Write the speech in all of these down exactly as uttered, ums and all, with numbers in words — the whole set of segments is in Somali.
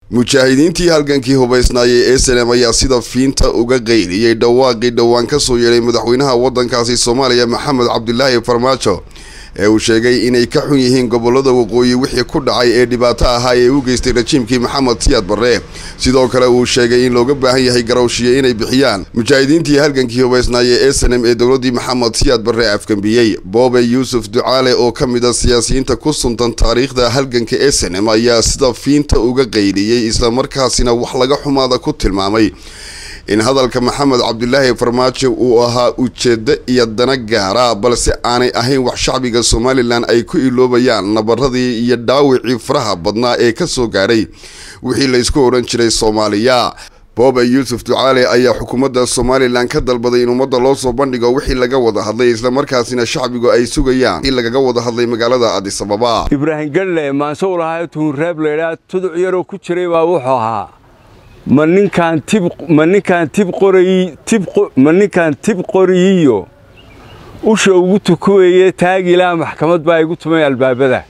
mujaahidiintii halgankii hubaysnaayay ee S N M ayaa sida fiinta uga qeyliyay dhawaaqii dhawaan ka soo yeeray madaxweynaha waddankaasi Soomaaliya Maxamed Cabdullaahi Farmaajo ee uu sheegay inay ka xun yihiin gobolada waqooyi wixii ku dhacay ee dhibaato ahaa ee uu geystay rajiimkii Maxamed Siyaad Barre sidoo kale uu sheegay in looga baahan yahay garawshiye inay bixiyaan mujaahidiintii halgankii hubaysnaayay ee S N M ee dawladii Maxamed Siyaad Barre afkambiyay Boobe Yuusuf Ducaale oo kamid ah siyaasiyiinta ku suntan taariikhda halganka S N M ayaa sida fiinta uga qeyliyay isla markaasina wax laga xumaada ku tilmaamay in hadalka Maxamed Cabdullaahi Farmaajo uu ahaa ujeeddo iyo dana gaara balse aanay ahayn wax shacbiga Somaliland ay ku iloobayaan nabaradii iyo dhaawicii faraha badnaa ee ka soo gaaray wixii la isku oran jiray Soomaaliya. Boobe Yuusuf Ducaale ayaa xukuumadda Somaliland ka dalbaday in ummadda loo soo bandhigo wixii laga wada hadlay isla markaasina shacbigu ay sugayaan in laga wada hadlay magaalada Addis Ababa. Ibrahim Galle maanso lahaa tuun reeb leeyahay tuduc yaro ku jiray waa wuxuu ahaa من كان تب من كان تب قري تب من كان تب قرييو وش وقت كويه تاجي لا محكمة باي قلت ما الباب ده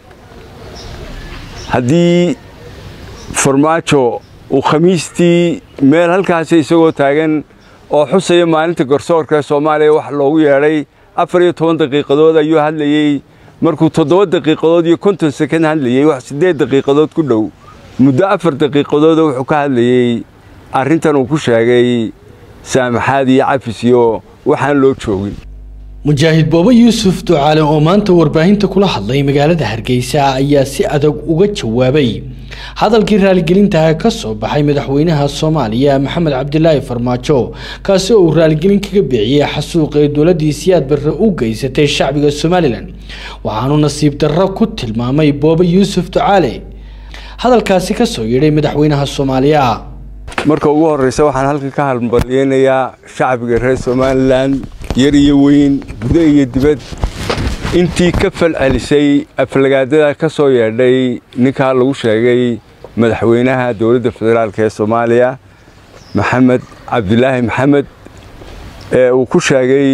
هدي فرماتشو وخميستي مال هالكاسي سووا تاجن أو حسين ما أنت قرصور كسومالي وحلو ياري أفريد ثمان دقيقة دود أيوه هاللي مركو تضود دقيقة دود يكنت سكن هاللي واحد دقيقة دود كله muddo afar daqiiqadood wuxuu ka hadlayay arintan uu ku sheegay saamaxaad iyo cafis iyo waxaan loo joogin. Mujaahid Boobe Yuusuf Ducaale oo maanta warbaahinta kula hadlay magaalada Hargeysa ayaa si adag uga jawaabay hadalkii raaligelinta ka soo baxay madaxweynaha Soomaaliya Maxamed Cabdullaahi Farmaajo kaasi oo raaligelin kaga bixiyay xasuuqay dawladii Siyaad Barre u geysatay shacbiga Somaliland waxaanu nasiib darro ku tilmaamay Boobe Yuusuf Ducaale hadalkaasi ka soo yeeray madaxweynaha Soomaaliya. marka ugu horeysa waxaan halka ka halmariyeenayaa shacbiga reer Somaliland yar iyo weyn gudaha iyo dibad intii ka falcelisay aflagaadada ka soo yeedhay ninka lagu sheegay madaxweynaha dawladda federaalka ee Soomaaliya Maxamed Cabdullaahi Maxamed ee uu ku sheegay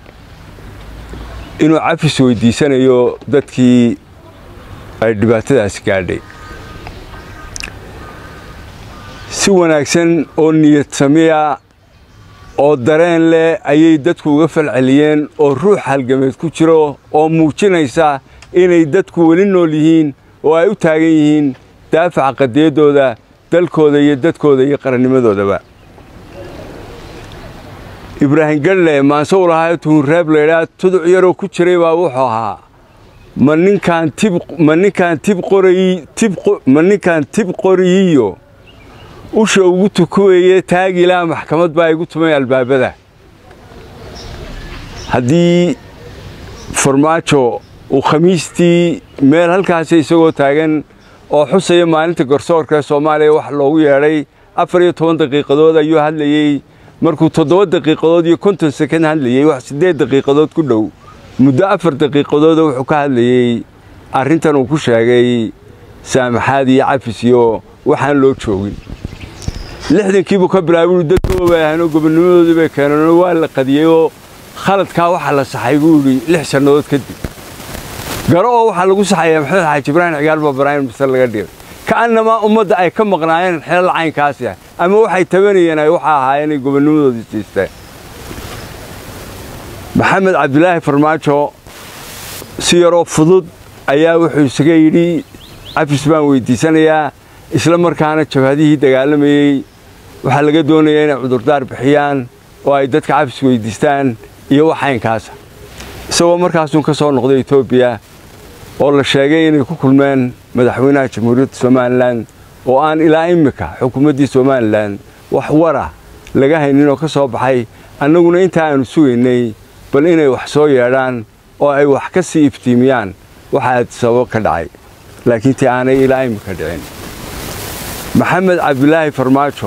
inuu cafis weydiisanayo dadkii ay dhibaatadaas gaadhay si wanaagsan oo niyad samiya oo dareen leh ayay dadku uga falceliyeen oo ruux halgameed ku jiro oo muujinaysa inay dadku wali nool yihiin oo ay u taagan yihiin daafaca qadiyadooda dalkooda iyo dadkooda iyo qarannimadoodaba. Ibrahim Galle maanso lahaa tuun reeb leeyahay tuduc yaro ku jiray waa wuxuu ahaa man kan tib man kan tib qoray tib man kan tib qoriyo وش وقت كويه تاجي لا محكمة باي قلت ما الباب ده هدي فرماتشو وخميستي مال هالكاسي سووا تاجن أو حسين ما أنت قرصور كسومالي وحلو ياري أفريد ثمان دقيقة دود أيوه هاللي مركو تضود دقيقة دود يكنت سكن هاللي واحد دقيقة دود كله مدة أفر دقيقة دود وحكى هاللي أرنتن وكوش هاي سامحادي عفسيو وحن لو تشوين لحدن كيبو كبراوي dadku waahano gobonimadu bay keeneen waa la qadiyo khaladka waxa la saxay guuri lix sanadood kadib garo waxa lagu saxay Maxamed Xaaji Ibrahim ciyaal Ibrahim bisal laga dhigay kaanama ummadda ay ka maqnaayeen xilal caynkaas ah ama waxay tabanayeen ay waxa ahaayeen gobonimadooda siistay Maxamed Cabdullaahi Farmaajo si yaro fudud ayaa wuxuu isaga yiri afis baan weydiisanayaa isla markaana jabhadihii dagaalamayay waxa laga doonayaa inay cudurdaar bixiyaan oo ay dadka cafis weydiistaan iyo waxaynkaas isagoo markaas uu ka soo noqday Itoobiya oo la sheegay inay ku kulmeen madaxweynaha Jamhuuriyadda Somaliland oo aan ilaa imika xukuumadda Somaliland wax wara laga haynin oo ka soo baxay annaguna inta aanu sugeynay bal inay wax soo yeedhaan oo ay wax ka sii iftiimiyaan waxa sabab ka dhacay laakiin tii aanay ilaa imika dhicin. Maxamed Cabdullaahi Farmaajo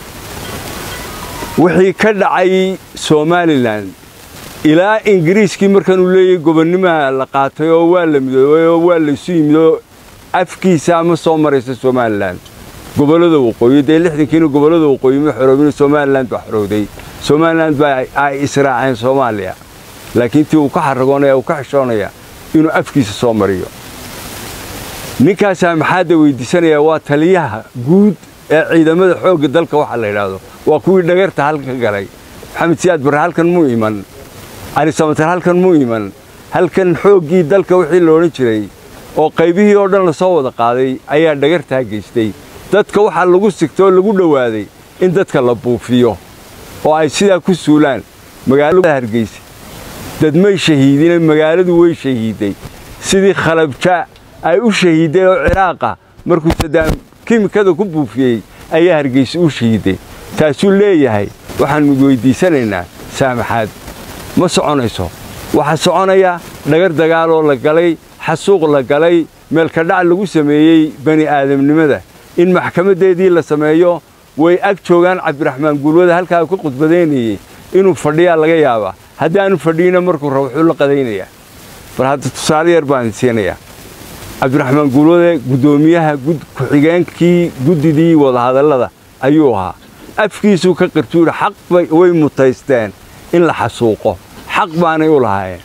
wixii ka dhacay Somaliland ilaa Ingiriiskii markan uu leeyay gobonnimada la qaatay oo waa la midoobay oo waa la soo yimido afkiisa ma soo maraysa Somaliland gobolada waqooyi ee lixdankii gobolada waqooyi ma xoroobin Somaliland wax xorowday Somaliland baa ay israaceen Soomaaliya laakiin tii uu ka xaragoonaya uu ka xishoonaya inuu afkiisa soo mariyo ninkaasaa maxaadda weydiisanayaa waa taliyaha guud ee ciidamada xoogga dalka waxa la yidhaahdo waa kuwii dhagarta halka galay maxamed siyaad barre halkan muu iman cali samatar halkan muu iman halkan xooggii dalka wixii la odhan jiray oo qaybihii oo dhan la soo wada qaaday ayaa dhagartaa geystay dadka waxaa lagu sigtoo lagu dhowaaday in dadka la buufiyo oo ay sidaa ku suulaan magaalada Hargeysa dad may shahiidina magaaladu way shahiiday sidii khalabja ay u shahiiday oo Ciraaqa markuu Saddam kiimikada ku buufiyay ayaa Hargeysa u shahiiday taasuu leeyahay waxaan mid weydiisanaynaa saamaxaad ma soconayso waxa soconaya dhagar dagaal oo la galay xasuuq la galay meel ka dhac lagu sameeyay bani aadamnimada in maxkamadeedii la sameeyo way ag joogaan Cabdiraxmaan Guulwada halka ku qudbadeynayay inuu fadhiya laga yaaba haddaanu fadhiina markuu rabo wuxuu la qadaynaya farhad tusaale yar baan siinaya Cabdiraxmaan Guulwada gudoomiyaha gud ku xigeenkii gudidii wada hadalada ayuu ahaa afkiisu ka qirtuur xaq way mutaysteen in la xasuuqo xaq baanay u lahaayeen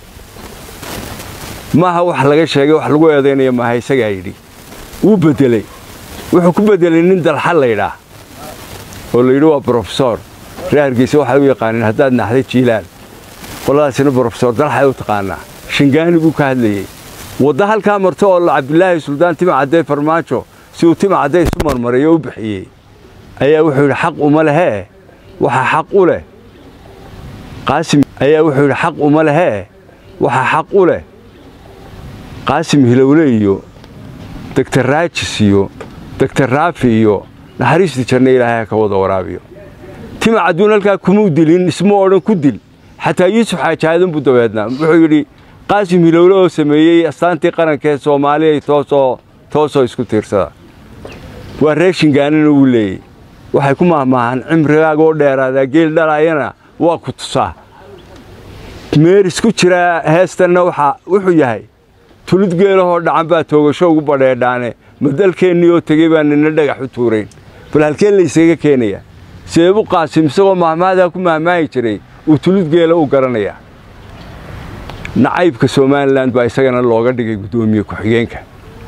maaha wax laga sheegay wax lagu eedeynaya maaha isaga yidhi uu bedelay wuxuu ku bedelay nin dalxal la yidhaa oo la yidhi waa professor Hargeysa waxa uu yaqaan haddaad naxday jiilaan qoladaasina professor dalxay u taqaanaa shingaani buu ka hadlayay wada halka marto oo Cabdilaahi Suldaan Tima Caday Farmaajo si uu Tima Caday isu marmarayo u bixiyay ayaa wuxuu yidhi xaq uma lehe waxa xaq u leh Qaasim ayaa wuxuu yidhi xaq uma lehe waxa xaq u leh Qaasim Hilowle iyo Doctor Raajis iyo Doctor Raafi iyo naxariista jarnay Ilaahay ka wada waraabiyo Tima Caduun halka kuma dilin ismo oran ku dil xataa Yuusuf Xaajaadan buu daweedna wuxuu yidhi Qaasim Hilowle oo sameeyay astaantii qaranka ee Soomaaliya toosoo toosoo isku tiirsada waa reeshin gaanana uu leeyay waxay ku maahmaahan cimrigaaga oo dheeraada geel dhalayana waa ku tusaa meer isku jira heestana waxa wuxuu yahay tulid geelahoo dhacan baa toogasho ugu badheedhaane madalkeennii oo tegay baa nina dhagax u tuurayn bal halkeen la isaga keenaya seebu Qaasim isagoo maahmaada ku maahmaayi jiray uu tulid geela u garanaya nacaybka Somaliland baa isagana looga dhigay gudoomiye ku xigeenka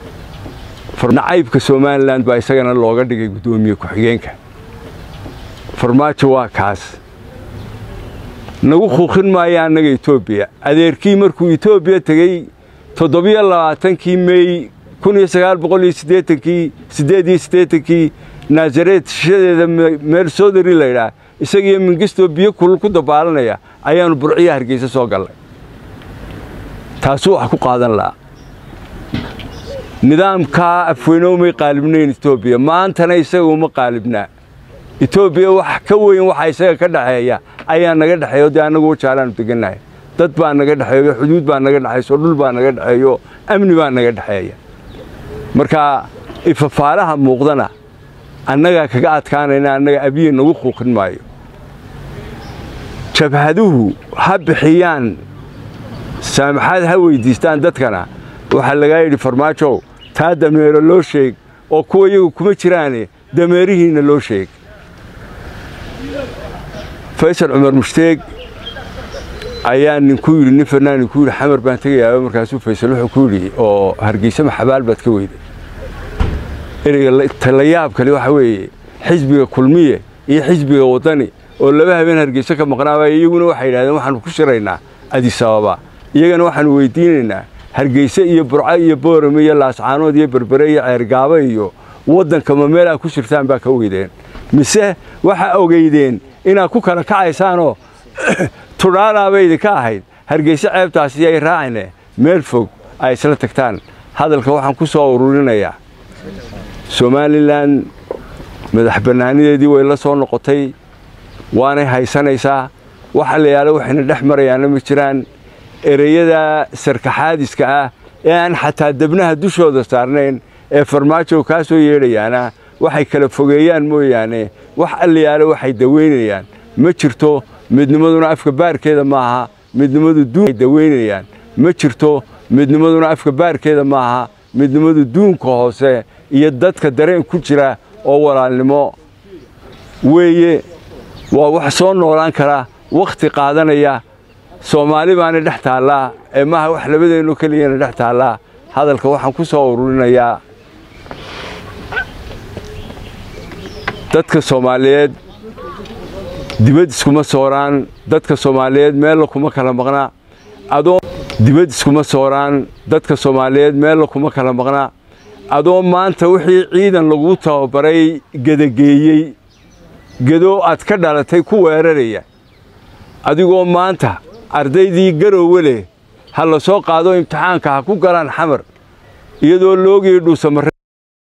nacaybka Somaliland baa isagana looga dhigay gudoomiye ku xigeenka Farmaajo waa kaas nagu xuqin maaya anaga Itoobiya adeerkii markuu Itoobiya tagay toddoba iyo labaatan-kii May kun iyo sagaal boqol iyo siddeetan-kii siddeed iyo siddeetan-kii Nazareed shadeeda meel soo dari leeyahay isaga Mengistu biyo kulul ku dabaalanaya ayaanu Burciya Hargeysa soo galay taasoo wax ku qaadan la nidaamka afweynowmay qaalibnayn Itoobiya maantana isaga uma qaalibna Itoobiya wax ka weyn waxa isaga ka dhaxeeya ayaa naga dhaxeeyo anagu jaalaan deganahay dad baa naga dhaxeeyo xuduud baa naga dhaxeeyo dhul baa naga dhaxeeyo amni baa naga dhaxeeya marka ifafaalaha muuqdana annaga kaga adkaanayna annaga abiye nagu xuqin maayo jabhaduhu ha bixiyaan saamaxaad ha weydiistaan dadkana waxa laga yiri Farmaajo taa dameero loo sheeg oo kuwa iyagu kuma jiraan dameerihiina loo sheeg Faysal Umar Mushtaaq ayaa ninku yiri nin fanaan ku yiri xamar baan tagayaa markaasuu Faysal wuxuu ku yiri oo Hargeysa maxabaal baad ka weyday eriga talayaab kale waxa weeye xisbiga kulmiye iyo xisbiga wadani oo laba habeen Hargeysa ka maqnaabay iyaguna waxay yiraahdeen waxaan ku shiraynaa Addis Ababa iyagana waxaan weydiinaynaa Hargeysa iyo Burco iyo Boorame iyo Laascaanood iyo Berbere iyo Ceergaabo iyo wadanka ma meel ay ku shirtaan baa ka weydeen mise waxa ogeydeen inaa ku kala kacaysaan oo turaalaabay ka ahayd Hargeysa ceebtaasi ay raacayne meel fog ay isla tagtaan hadalka waxaan ku soo ururinayaa Somaliland madax banaanideedii way la soo noqotay waana haysanaysaa waxa la yaalo waxayna dhex marayaan ma jiraan ereyada sarkaxaadiska ah ee aan xataa dabnaha dushooda saarnayn ee Farmaajo ka soo yeedhayana waxay kala fogeeyaan mooyaane wax alla yaalo waxay daweynayaan ma jirto midnimaduna afka baarkeeda maaha midnimadu duun daweynayaan ma jirto midnimaduna afka baarkeeda maaha midnimadu duunka hoose iyo dadka dareen ku jira oo walaalnimo weeye waa wax soo noolaan kara waqti qaadanaya Soomaali baana dhex taala ee maaha wax labadeenu kaliya dhex taala hadalka waxaan ku soo ururinayaa dadka Soomaaliyeed dibad iskuma sooraan dadka Soomaaliyeed meel kuma kala maqnaa adoo dibad iskuma sooraan dadka Soomaaliyeed meel kuma kala maqnaa adoo maanta wixii ciidan lagu tababaray gadageeyay gado aad ka dhalatay ku weeraraya adigoo maanta ardaydii Garowe leh hal soo qaado imtixaanka ha ku galaan xamar iyadoo loogeeyo dhuusamar